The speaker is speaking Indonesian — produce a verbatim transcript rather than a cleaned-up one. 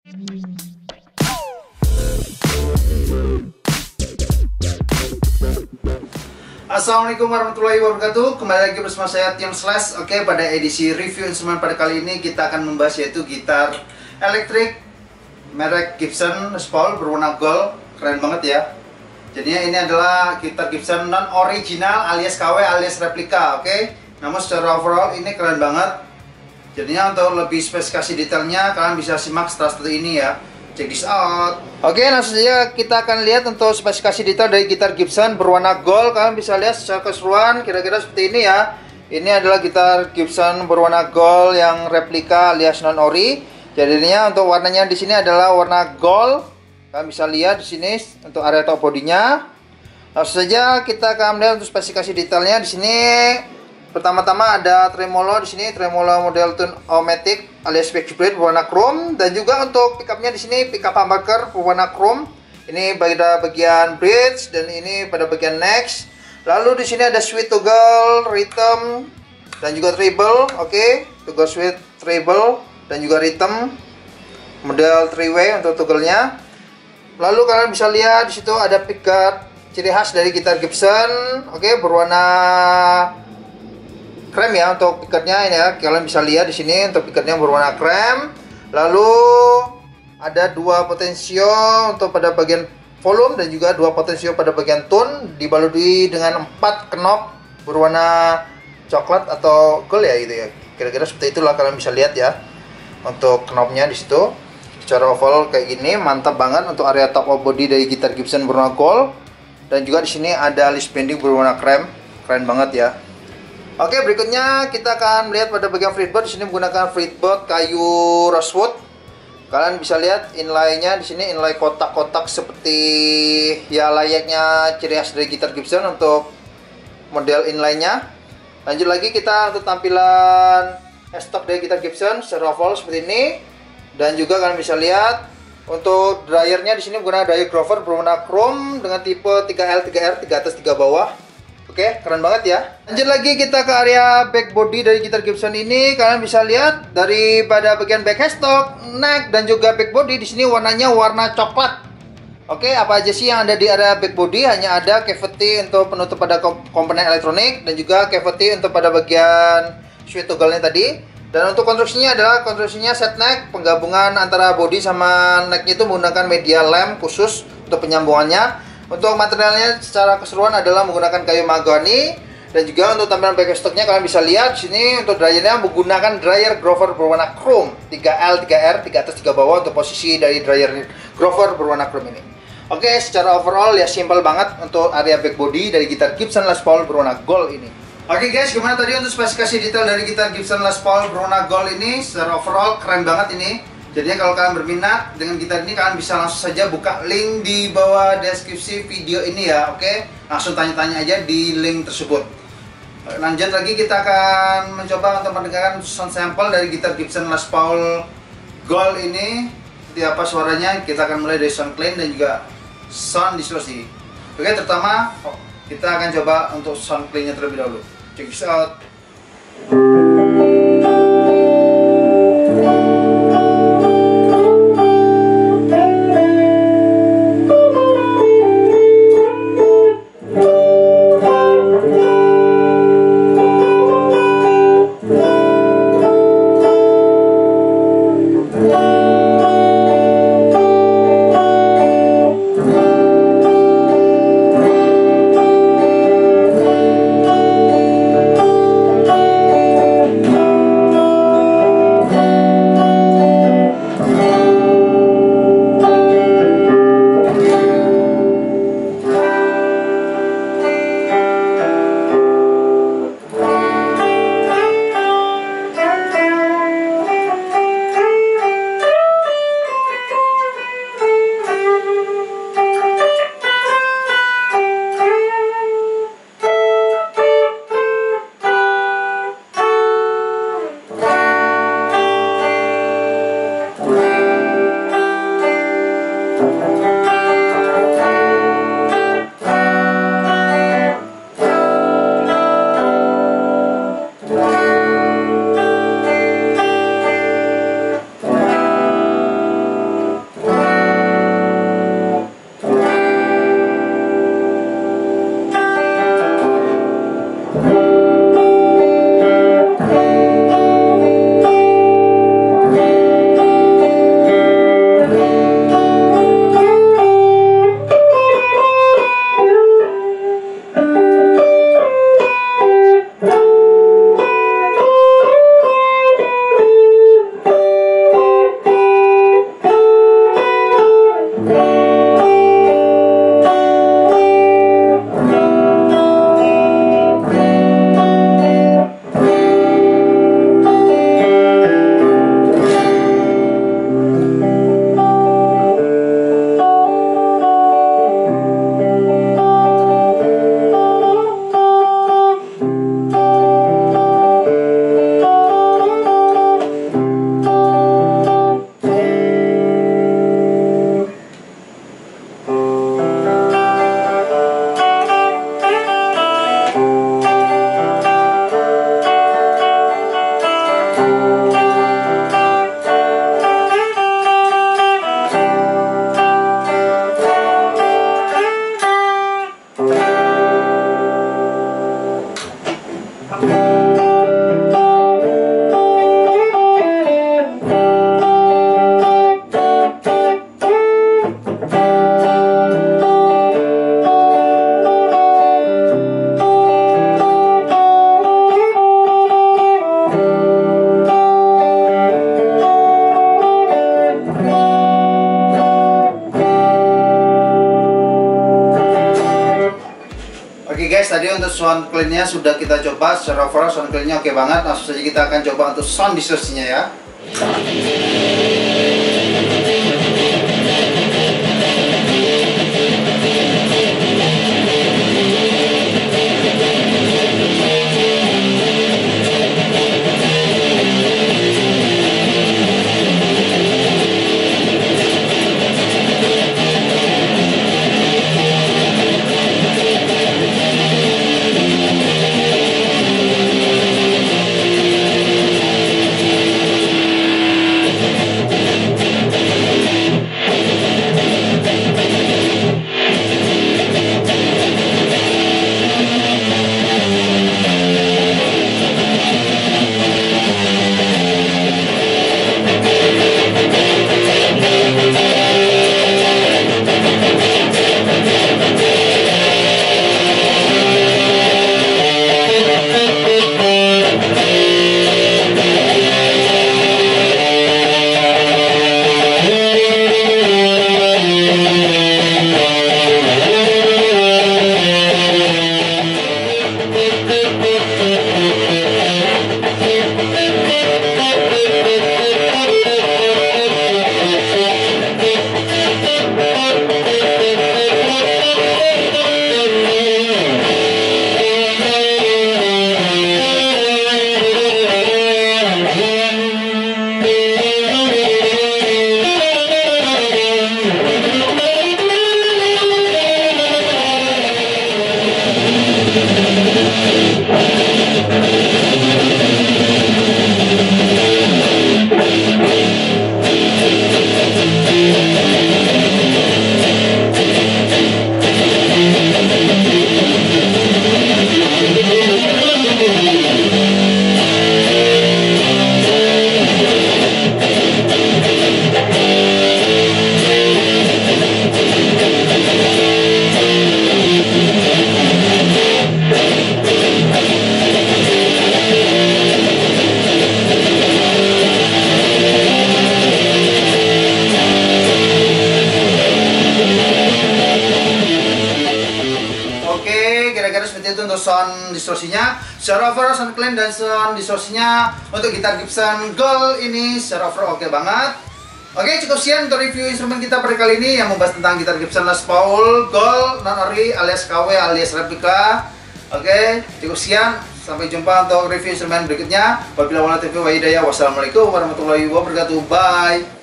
Assalamualaikum warahmatullahi wabarakatuh. Kembali lagi bersama saya Tim Slash. Oke, pada edisi review instrumen pada kali ini kita akan membahas yaitu gitar elektrik merek Gibson Les Paul berwarna gold. Keren banget ya. Jadinya ini adalah gitar Gibson non original alias K W alias replika. Oke, namun secara overall ini keren banget. Jadinya untuk lebih spesifikasi detailnya kalian bisa simak setelah seperti ini ya. Check this out. Oke, langsung saja kita akan lihat untuk spesifikasi detail dari gitar Gibson berwarna gold. Kalian bisa lihat secara keseluruhan kira-kira seperti ini ya. Ini adalah gitar Gibson berwarna gold yang replika alias non ori. Jadinya untuk warnanya di sini adalah warna gold. Kalian bisa lihat di sini untuk area top bodinya. Langsung saja kita akan melihat untuk spesifikasi detailnya di sini. Pertama-tama ada tremolo di sini, tremolo model Tune-O-Matic alias Backsplit berwarna chrome, dan juga untuk pickupnya di sini pickup humbucker berwarna chrome. Ini pada bagian bridge dan ini pada bagian neck. Lalu di sini ada switch toggle, rhythm dan juga treble. Oke, toggle switch, treble dan juga rhythm. Model three way untuk toggle-nya. Lalu kalian bisa lihat di situ ada pickup ciri khas dari gitar Gibson. Oke, berwarna krem ya untuk pickup-nya ini ya. Kalian bisa lihat di sini untuk pickup-nya berwarna krem. Lalu ada dua potensio untuk pada bagian volume dan juga dua potensio pada bagian tone, dibalui dengan empat knob berwarna coklat atau gold ya gitu ya. Kira-kira seperti itulah kalian bisa lihat ya. Untuk knobnya di situ secara overall kayak gini, mantap banget untuk area top of body dari gitar Gibson berwarna gold. Dan juga di sini ada list bending berwarna krem. Keren banget ya. Oke, berikutnya kita akan melihat pada bagian fretboard. Di sini menggunakan fretboard kayu rosewood. Kalian bisa lihat inlay-nya di sini inlay kotak-kotak seperti ya layaknya ciri khas dari gitar Gibson untuk model inlay-nya. Lanjut lagi kita untuk tampilan headstock dari gitar Gibson secara overall seperti ini. Dan juga kalian bisa lihat untuk dryernya di sini menggunakan dryer Grover berwarna chrome dengan tipe tiga L tiga R, tiga atas tiga bawah. Oke, keren banget ya. Lanjut lagi kita ke area back body dari gitar Gibson ini. Kalian bisa lihat daripada bagian back headstock, neck dan juga back body di sini warnanya warna coklat. Oke, apa aja sih yang ada di area back body? Hanya ada cavity untuk penutup pada komponen elektronik dan juga cavity untuk pada bagian switch toggle-nya tadi. Dan untuk konstruksinya adalah konstruksinya set neck, penggabungan antara body sama neck-nya itu menggunakan media lem khusus untuk penyambungannya. Untuk materialnya secara keseluruhan adalah menggunakan kayu mahogany. Dan juga untuk tampilan back headstocknya kalian bisa lihat di sini untuk dryernya menggunakan dryer Grover berwarna chrome tiga L tiga R, tiga atas tiga bawah untuk posisi dari dryer Grover berwarna chrome ini. Oke, secara overall ya simple banget untuk area back body dari gitar Gibson Les Paul berwarna gold ini. Oke guys, gimana tadi untuk spesifikasi detail dari gitar Gibson Les Paul berwarna gold ini? Secara overall keren banget ini. Jadi kalau kalian berminat dengan gitar ini, kalian bisa langsung saja buka link di bawah deskripsi video ini ya. Oke, langsung tanya-tanya aja di link tersebut. Lanjut lagi kita akan mencoba untuk mendengarkan sound sample dari gitar Gibson Les Paul gold ini. Seperti apa suaranya? Kita akan mulai dari sound clean dan juga sound distorsi. Oke, terutama oh, kita akan coba untuk sound clean-nya terlebih dahulu. Check this out. guys, tadi untuk sound clean-nya sudah kita coba. Secara overall sound clean-nya oke banget. Langsung saja kita akan coba untuk sound distorsinya ya. Seperti itu untuk sound distorsinya. Secara overall sound clean dan sound distorsinya untuk gitar Gibson Gold ini secara overall oke banget. Oke, cukup sekian untuk review instrumen kita pada kali ini yang membahas tentang gitar Gibson Les Paul Gold non ori alias K W alias replika. Oke, cukup sekian. Sampai jumpa untuk review instrumen berikutnya. Wabillahi taufiq wal hidayah. Wassalamualaikum warahmatullahi wabarakatuh. Bye.